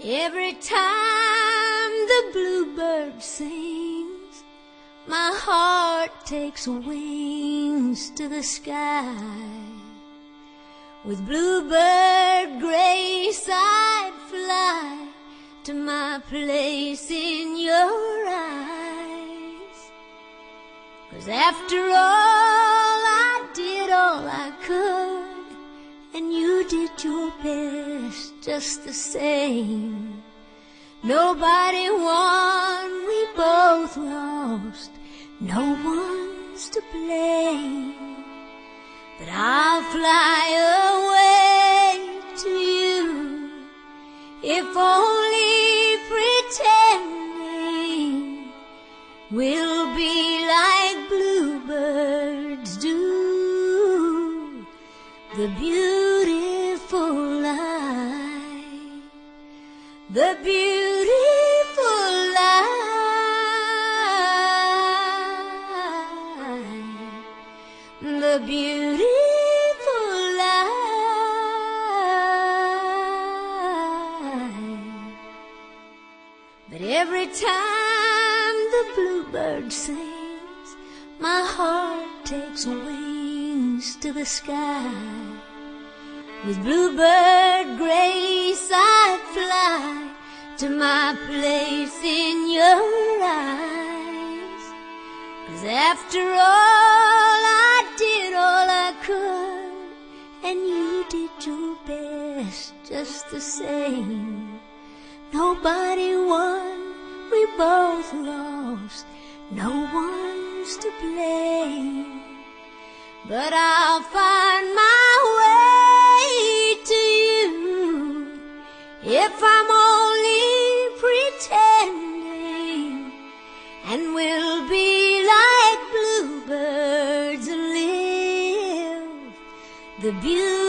Every time the bluebird sings, my heart takes wings to the sky. With bluebird grace I'd fly to my place in your eyes. 'Cause after all, I did all I could, and you did your best just the same. Nobody won, we both lost, no one's to blame. But I'll fly away to you, if only pretending we'll be like bluebirds do. The beautiful life, the beautiful life, the beautiful life. But every time the bluebird sings, my heart takes wings to the sky. With bluebird grace I'd fly to my place in your eyes. 'Cause after all, I did all I could, and you did your best just the same. Nobody won, we both lost, no one's to blame. But I'll find my way to you, if I'm only pretending, and we'll be like bluebirds and live the beauty